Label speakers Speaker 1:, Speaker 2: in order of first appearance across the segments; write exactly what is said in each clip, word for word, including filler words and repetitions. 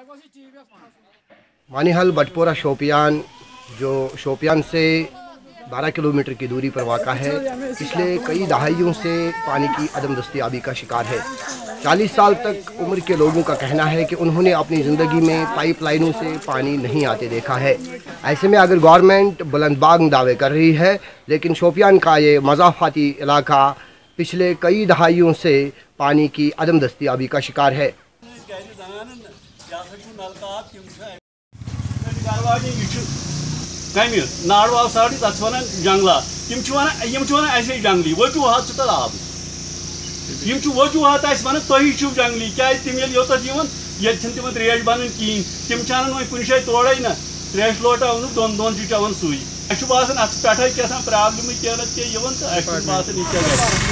Speaker 1: मानिहल बटपोरा शोपियान जो शोपियान से बारह किलोमीटर की दूरी पर वाक़ा है, पिछले कई दहाइयों से पानी की अदम दस्तियाबी का शिकार है। चालीस साल तक उम्र के लोगों का कहना है कि उन्होंने अपनी ज़िंदगी में पाइप लाइनों से पानी नहीं आते देखा है। ऐसे में अगर गवर्नमेंट बुलंदबाग दावे कर रही है, लेकिन शोपियान का ये मज़ाफ़ाती इलाका पिछले कई दहाइयों से पानी की अदम दस्तियाबी का शिकार है।
Speaker 2: कमी नाड़ वाल साड़ी तथ वन जंगलात तम ऐसे जंगली वजूहत तथ आब वजूहत वन तुम जंगली क्या तम योत ये तम त्रेश बन कहें तम चान वो कुछ जाए तोड़े ना त्रेश लोटा ओन दोन दोन चवन सुई बासान अत पे क्या प्रॉब्लम क्या बासान यह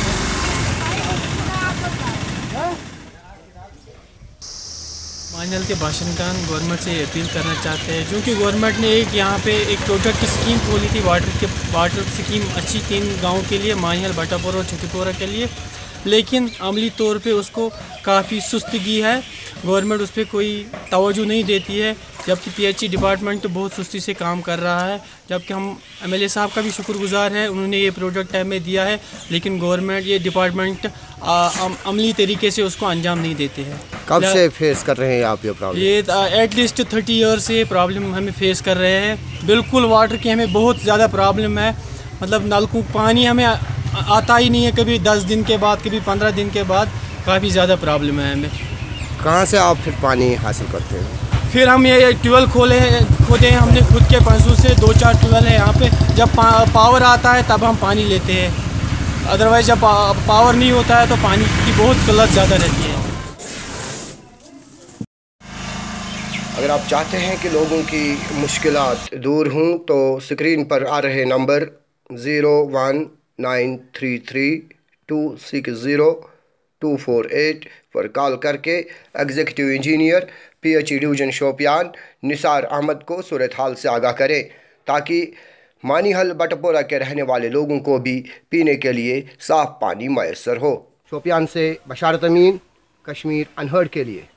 Speaker 3: मानिहल के बाशिंदान गवर्नमेंट से अपील करना चाहते हैं, क्योंकि गवर्नमेंट ने एक यहाँ पे एक प्रोजेक्ट की स्कीम खोली थी, वाटर के वाटर स्कीम अच्छी तीन गाँव के लिए, मानिहल बटापोरा और छोटीपोरा के लिए, लेकिन अमली तौर पे उसको काफ़ी सुस्तगी है। गवर्नमेंट उस पर कोई तवज्जो नहीं देती है, जबकि पीएचई डिपार्टमेंट तो बहुत सुस्ती से काम कर रहा है। जबकि हम एमएलए साहब का भी शुक्रगुजार है, उन्होंने ये प्रोजेक्ट हमें दिया है, लेकिन गवर्नमेंट ये डिपार्टमेंट अमली तरीके से उसको अंजाम नहीं देते हैं।
Speaker 1: कब से फेस कर रहे हैं आप ये प्रॉब्लम?
Speaker 3: ये एटलीस्ट थर्टी ईयर से प्रॉब्लम हमें फेस कर रहे हैं। बिल्कुल वाटर की हमें बहुत ज़्यादा प्रॉब्लम है, मतलब नलकूप पानी हमें आता ही नहीं है, कभी दस दिन के बाद, कभी पंद्रह दिन के बाद, काफ़ी ज़्यादा प्रॉब्लम है हमें।
Speaker 1: कहाँ से आप फिर पानी हासिल करते हैं?
Speaker 3: फिर हम ये ट्यूबवेल खोले हैं, खोदे हैं हमने खुद के पैसों से, दो चार ट्यूबवेल है यहाँ पे। जब पा, पावर आता है तब हम पानी लेते हैं, अदरवाइज़ जब पा, पावर नहीं होता है तो पानी की बहुत किल्लत ज़्यादा रहती है।
Speaker 1: अगर आप चाहते हैं कि लोगों की मुश्किलात दूर हों तो स्क्रीन पर आ रहे number zero one nine three three two six zero two four eight पर कॉल करके executive engineer PHE division Shopian Nisar Ahmad को सूरत हाल से आगाह करें, ताकि मानिहल बटपोरा के रहने वाले लोगों को भी पीने के लिए साफ़ पानी मैसर हो। शोपियान से बशारत अमीन, कश्मीर अनहर्ड के लिए।